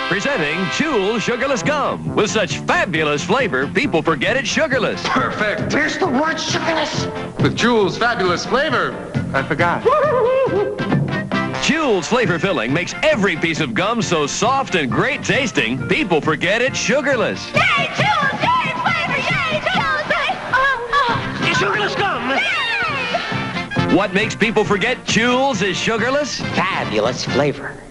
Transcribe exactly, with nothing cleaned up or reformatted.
Presenting CHEWELS Sugarless Gum. With such fabulous flavor, people forget it's sugarless. Perfect. There's the word sugarless. With CHEWELS fabulous flavor, I forgot. CHEWELS flavor filling makes every piece of gum so soft and great tasting, people forget it's sugarless. Yay, CHEWELS! Yay, flavor! Yay, CHEWELS! Yay! Uh, uh. Sugarless gum. Yay! What makes people forget CHEWELS is sugarless? Fabulous flavor.